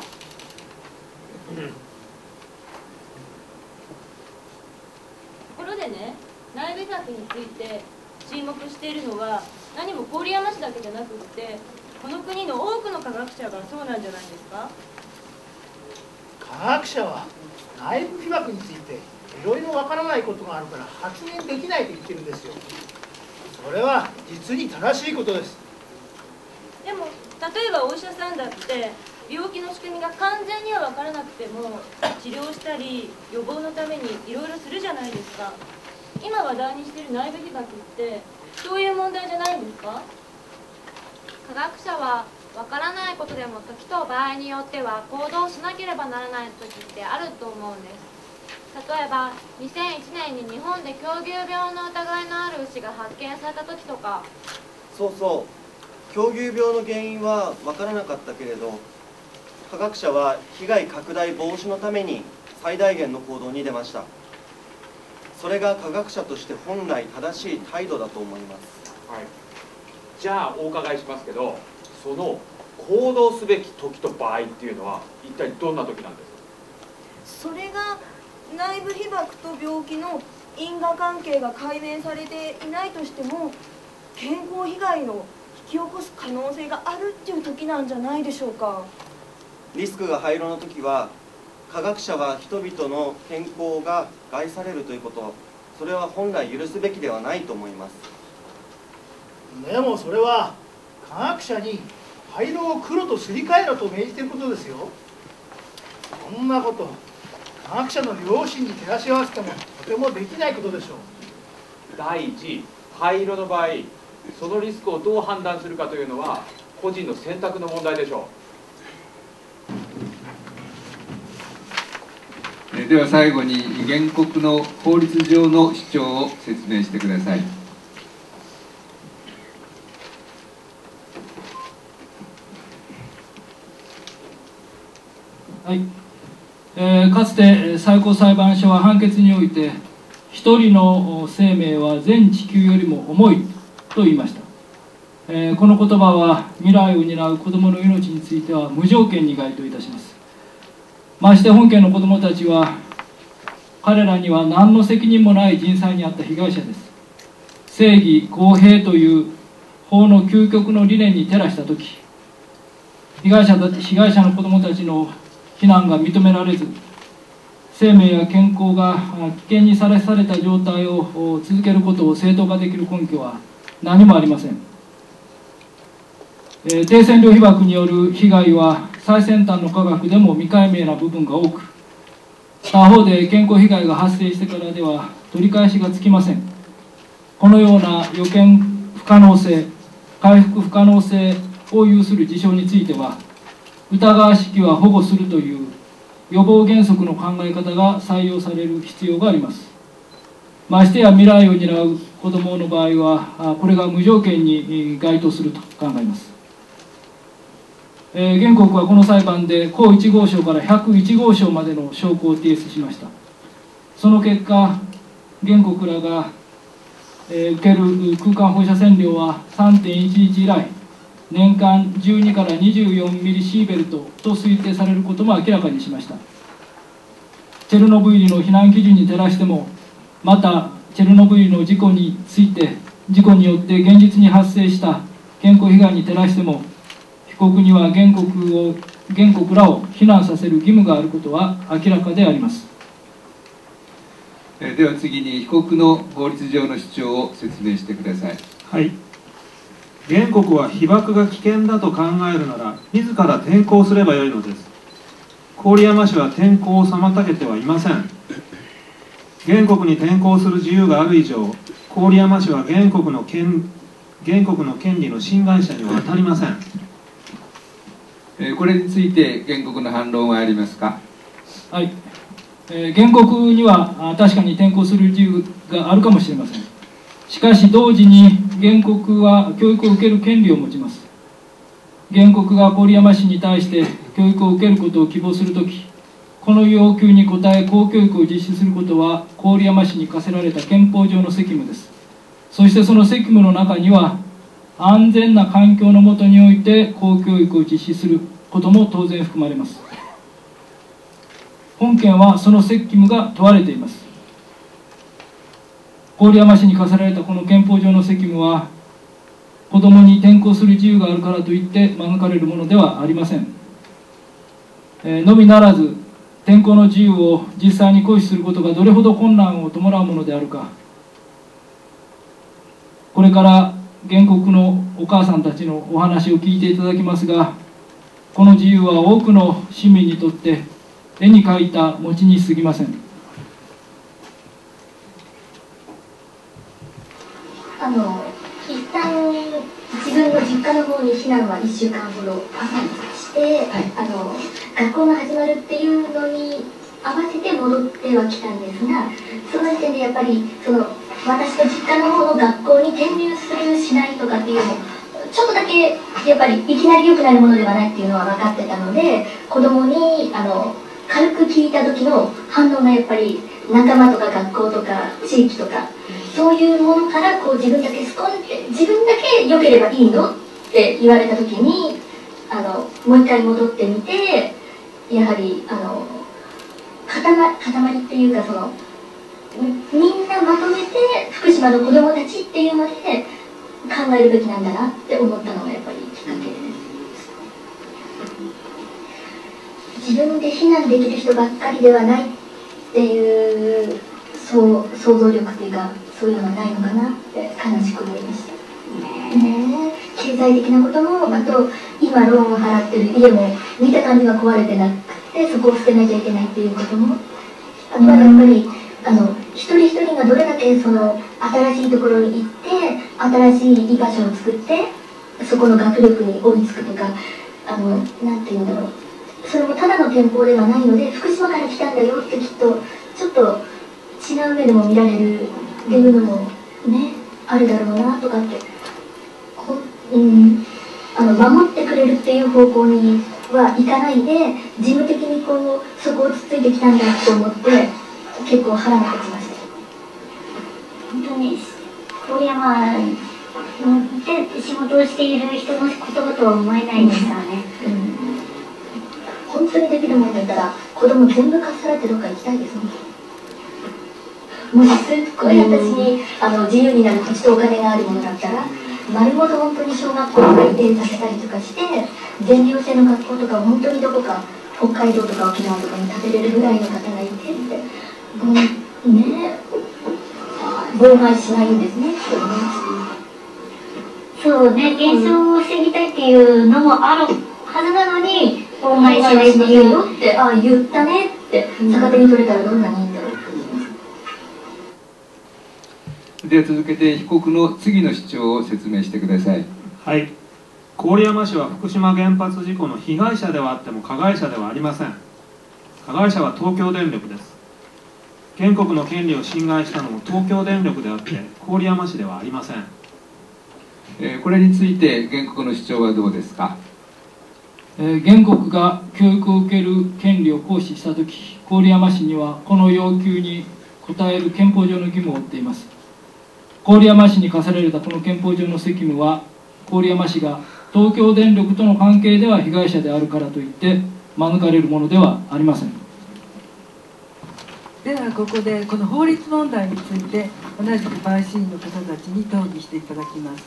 H: ところでね、内部被曝について注目しているのは何も郡山市だけじゃなくってこの国の多くの科学者がそうなんじゃないですか。
K: 科学者は内部被曝についていろいろわからないことがあるから発言できないと言ってるんですよ。それは実に正しいことです。
H: でも例えばお医者さんだって病気の仕組みが完全には分からなくても治療したり予防のためにいろいろするじゃないですか。今話題にしている内部被曝ってそういう問題じゃないんですか。
J: 科学者は分からないことでも時と場合によっては行動しなければならない時ってあると思うんです。例えば2001年に日本で狂牛病の疑いのある牛が発見された時とか。
M: そうそう、 狂牛病の原因は分からなかったけれど、科学者は被害拡大防止のために最大限の行動に出ました。それが科学者として本来正しい態度だと思います。
I: はい、じゃあお伺いしますけど、その行動すべき時と場合っていうのは一体どんな時なんですか？
H: それが内部被曝と病気の因果関係が解明されていないとしても、健康被害を引き起こす可能性があるっていう時なんじゃないでしょうか。
M: リスクが灰色の時は、科学者は人々の健康が害されるということ、それは本来許すべきではないと思います。
K: でもそれは科学者に灰色を黒とすり替えろと命じていることですよ。そんなこと科学者の良心に照らし合わせてもとてもできないことでしょう。
I: 第一、灰色の場合、そのリスクをどう判断するかというのは個人の選択の問題でしょ
E: う。では最後に原告の法律上の主張を説明してください。
F: はい、かつて最高裁判所は判決において、一人の生命は全地球よりも重いと言いました。この言葉は未来を担う子どもの命については無条件に該当いたします。まして本件の子どもたちは、彼らには何の責任もない人災に遭った被害者です。正義公平という法の究極の理念に照らしたとき、被害者の子どもたちの避難が認められず、生命や健康が危険にさらされた状態を続けることを正当化できる根拠は何もありません。低線量被曝による被害は最先端の科学でも未解明な部分が多く、他方で健康被害が発生してからでは取り返しがつきません。このような予見不可能性、回復不可能性を有する事象については、疑わしきは保護するという予防原則の考え方が採用される必要があります。ましてや未来を担う子どもの場合は、これが無条件に該当すると考えます。原告はこの裁判で甲1号証から101号証までの証拠を提出しました。その結果、原告らが受ける空間放射線量は 3.11 以来、年間12から24ミリシーベルトと推定されることも明らかにしました。チェルノブイリの避難基準に照らしても、またチェルノブイリの事故について、事故によって現実に発生した健康被害に照らしても、被告には原告らを避難させる義務があることは明らかであります。
E: では次に被告の法律上の主張を説明してください。
G: はい。原告は被曝が危険だと考えるなら自ら転校すればよいのです。郡山市は転校を妨げてはいません。原告に転校する自由がある以上、郡山市は原告の権利の侵害者には当たりません。
E: これについて原告の反論はありますか？
F: はい、原告には確かに転校する自由があるかもしれません。しかし同時に原告は教育を受ける権利を持ちます。原告が郡山市に対して教育を受けることを希望するとき、この要求に応え公教育を実施することは郡山市に課せられた憲法上の責務です。そしてその責務の中には、安全な環境の下において公教育を実施することも当然含まれます。本件はその責務が問われています。郡山市に課せられたこの憲法上の責務は、子どもに転校する自由があるからといって免れるものではありません。のみならず、転校の自由を実際に行使することがどれほど困難を伴うものであるか、これから原告のお母さんたちのお話を聞いていただきますが、この自由は多くの市民にとって絵に描いた餅に過ぎません。
C: 一旦自分の実家の方に避難は1週間ほどして、学校が始まるっていうのに合わせて戻ってはきたんですが、その時点でやっぱり私と実家の方の学校に転入するしないとかっていうのをちょっとだけやっぱりいきなり良くなるものではないっていうのは分かってたので、子供に軽く聞いた時の反応がやっぱり仲間とか学校とか地域とかそういうものからこう自分だけスコンって自分だけ良ければいいのって言われた時にもう一回戻ってみて、やはり塊っていうかみんなまとめて福島の子どもたちっていうので考えるべきなんだなって思ったのがやっぱりきっかけです。自分で避難できる人ばっかりではないっていう想像力っていうかそういうのがないのかなって悲しく思いました。経済的なことも、あと今ローンを払ってる家も見た感じが壊れてなくてそこを捨てなきゃいけないっていうことも、あとはやっぱり一人一人がどれだけ新しいところに行って新しい居場所を作ってそこの学力に追いつくとかなんていうんだろう、それもただの店舗ではないので福島から来たんだよってきっとちょっと違う目でも見られるっていうのもねあるだろうなとかって、守ってくれるっていう方向にはいかないで事務的にそこをつついてきたんだと思って結構腹が立ちました。
D: 本当に郡山で仕事をしている人の言葉とは思えないですからね。
C: 本当にできるもんだったら子供全部かっさらってどっか行きたいですもん。もしすっごい私に自由になる土地とお金があるものだったら丸ごと本当に小学校を移転させたりとかして全寮制の学校とか本当にどこか北海道とか沖縄とかに建てれるぐらいの方がいてって妨害しないんですね。
D: そうね、減少を防ぎたいっていうのもあるはずなのに妨害しないっていうの
C: って言ったねって逆手に取れたらどんなにいいんだろう。
E: では続けて被告の次の主張を説明してください。
G: はい、郡山市は福島原発事故の被害者ではあっても加害者ではありません。加害者は東京電力です。原告の権利を侵害したのも東京電力であって郡山市ではありません。
E: これについて原告の主張はどうですか。
F: 原告が教育を受ける権利を行使したとき、郡山市にはこの要求に応える憲法上の義務を負っています。郡山市に課されたこの憲法上の責務は、郡山市が東京電力との関係では被害者であるからといって免れるものではありません。
A: ではここでこの法律問題について同じく陪審員の方たちに討議していただきます。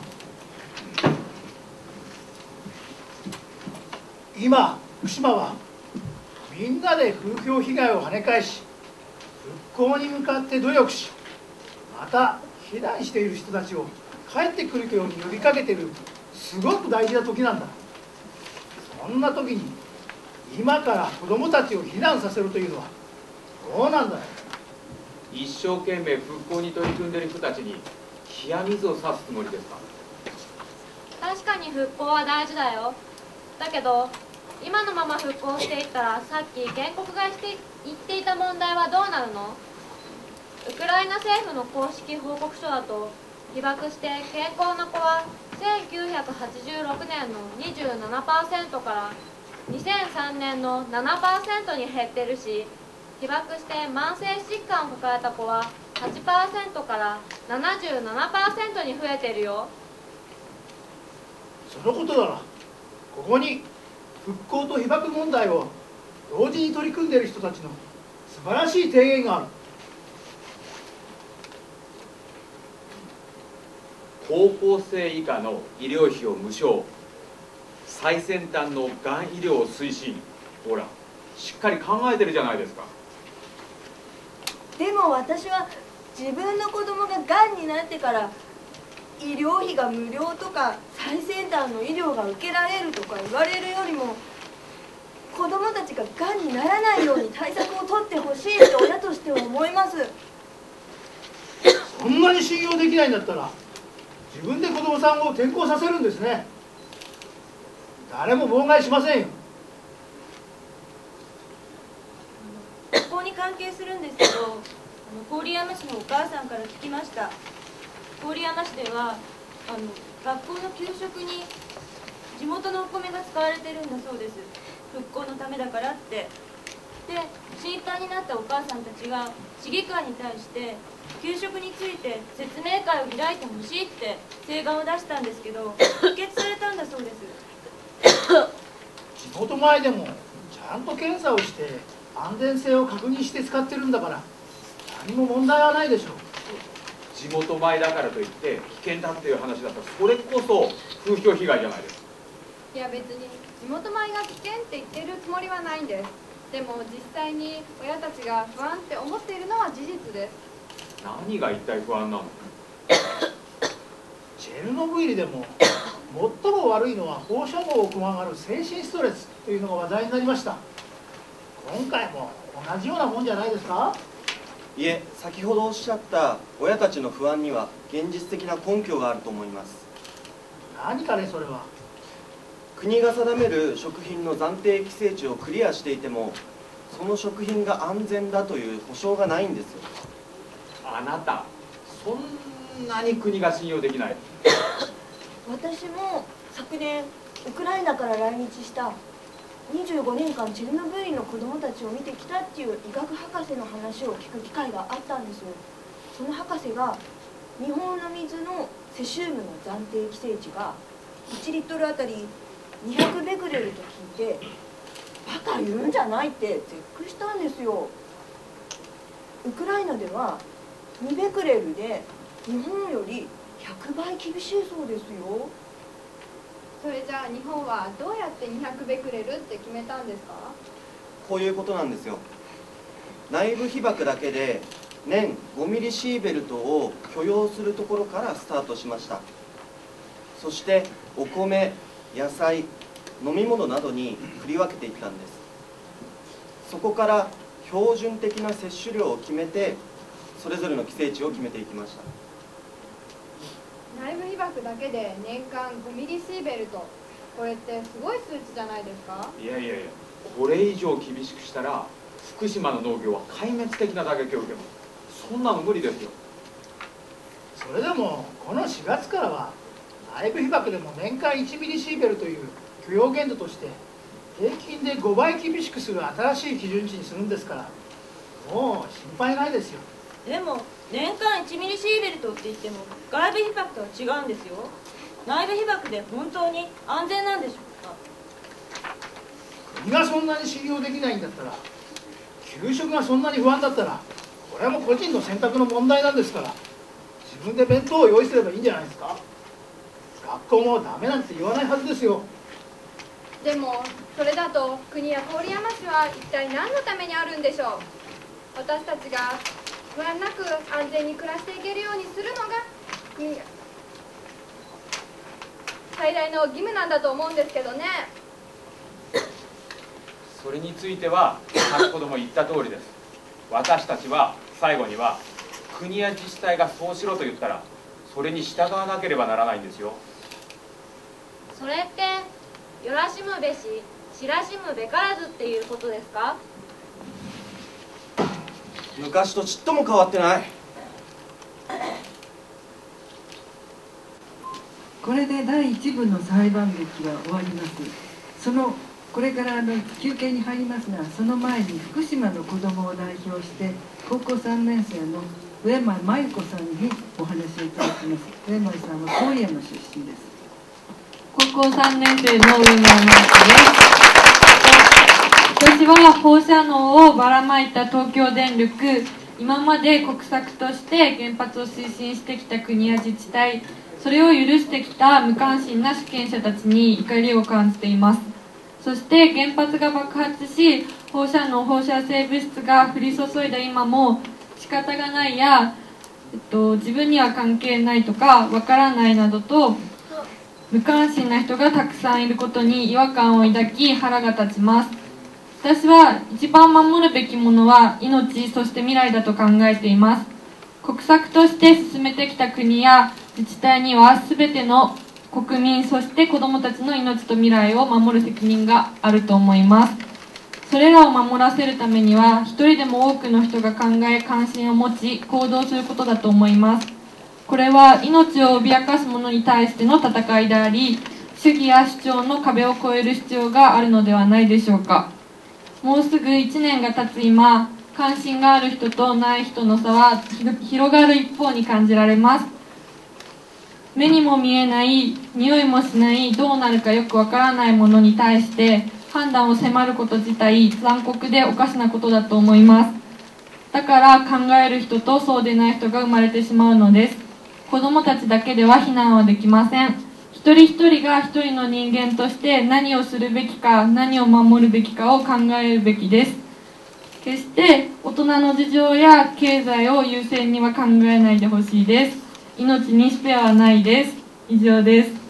K: 今福島はみんなで風評被害を跳ね返し復興に向かって努力し、また避難している人たちを帰ってくるように呼びかけているすごく大事な時なんだ。そんな時に今から子どもたちを避難させるというのはどうなんだよ。
I: 一生懸命復興に取り組んでいる人たちに冷や水を差すつもりですか。
J: 確かに復興は大事だよ。だけど今のまま復興していったらさっき原告が言っていた問題はどうなるの。ウクライナ政府の公式報告書だと被爆して健康な子は1986年の 27% から2003年の 7% に減ってるし、被爆して慢性疾患を抱えた子は 8% から 77% に増えてるよ。
K: そのことならここに復興と被爆問題を同時に取り組んでいる人たちの素晴らしい提言がある。
I: 高校生以下の医療費を無償、最先端のがん医療を推進。ほらしっかり考えてるじゃないですか。
H: でも私は自分の子供ががんになってから医療費が無料とか最先端の医療が受けられるとか言われるよりも、子供たちががんにならないように対策を取ってほしいと親としては思います。
K: そんなに信用できないんだったら自分で子供さんを転校させるんですね。誰も妨害しませんよ。
H: ここに関係するんですけど、郡山市のお母さんから聞きました。郡山市では学校の給食に地元のお米が使われてるんだそうです。復興のためだからって。で、心配になったお母さんたちが市議会に対して給食について説明会を開いてほしいって請願を出したんですけど、否決されたんだそうです。
K: 地元前でもちゃんと検査をして安全性を確認して使ってるんだから何も問題はないでしょう。
I: 地元米だからといって危険だっていう話だとそれこそ風評被害じゃないですか。
L: いや別に地元米が危険って言ってるつもりはないんです。でも実際に親たちが不安って思っているのは事実です。
I: 何が一体不安なの？
K: チェルノブイリでも最も悪いのは放射能を怖がる精神ストレスというのが話題になりました。今回も同じようなもんじゃないですか？
M: いえ、先ほどおっしゃった親たちの不安には現実的な根拠があると思います。
K: 何かね、それは。
M: 国が定める食品の暫定規制値をクリアしていてもその食品が安全だという保証がないんですよ。
I: あなたそんなに国が信用できない？
H: 私も昨年ウクライナから来日した25年間チェルノブイリの子どもたちを見てきたっていう医学博士の話を聞く機会があったんですよ。その博士が日本の水のセシウムの暫定規制値が1リットルあたり200ベクレルと聞いてバカ言うんじゃないって絶句したんですよ。ウクライナでは2ベクレルで日本より100倍厳しいそうですよ。
L: それじゃあ日本はどうやって200ベクレルって決めたんですか？
M: こういうことなんですよ。内部被曝だけで年5ミリシーベルトを許容するところからスタートしました。そしてお米、野菜、飲み物などに振り分けていったんです。そこから標準的な摂取量を決めてそれぞれの規制値を決めていきました。
L: 内部被曝だけで年間5ミリシーベルト、これってすごい数値じゃないですか？
I: いやいやいや、これ以上厳しくしたら福島の農業は壊滅的な打撃を受けます。そんなの無理ですよ。
K: それでもこの4月からは内部被曝でも年間1ミリシーベルという許容限度として平均で5倍厳しくする新しい基準値にするんですから、もう心配ないですよ。
H: でも年間1ミリシーベルトって言っても外部被曝とは違うんですよ。内部被曝で本当に安全なんでしょうか？
K: 国がそんなに信用できないんだったら、給食がそんなに不安だったら、これはもう個人の選択の問題なんですから、自分で弁当を用意すればいいんじゃないですか。学校もダメなんて言わないはずですよ。
L: でもそれだと国や郡山市は一体何のためにあるんでしょう？私たちが不安なく安全に暮らしていけるようにするのが最大の義務なんだと思うんですけどね。
I: それについては先ほども言った通りです。私たちは最後には国や自治体がそうしろと言ったらそれに従わなければならないんですよ。
J: それってよらしむべし知らしむべからずっていうことですか？
M: 昔とちっとも変わってない。
A: これで第1部の裁判劇は終わります。これから休憩に入りますが、その前に福島の子どもを代表して高校3年生の上前真由子さんにお話をいただきます。上前さんは郡山出身です。
P: 高校3年生の上前真由子です。私は放射能をばらまいた東京電力、今まで国策として原発を推進してきた国や自治体、それを許してきた無関心な主権者たちに怒りを感じています。そして原発が爆発し、放射能、放射性物質が降り注いだ今も仕方がないや、自分には関係ないとかわからないなどと無関心な人がたくさんいることに違和感を抱き腹が立ちます。私は一番守るべきものは命、そして未来だと考えています。国策として進めてきた国や自治体には全ての国民、そして子どもたちの命と未来を守る責任があると思います。それらを守らせるためには一人でも多くの人が考え、関心を持ち行動することだと思います。 これは命を脅かす者に対しての戦いであり、主義や主張の壁を越える必要があるのではないでしょうか。もうすぐ1年が経つ今、関心がある人とない人の差は広がる一方に感じられます。目にも見えない、匂いもしない、どうなるかよくわからないものに対して判断を迫ること自体、残酷でおかしなことだと思います。だから考える人とそうでない人が生まれてしまうのです。子供たちだけでは非難はできません。一人一人が一人の人間として何をするべきか、何を守るべきかを考えるべきです。決して大人の事情や経済を優先には考えないでほしいです。命にスペアはないです。以上です。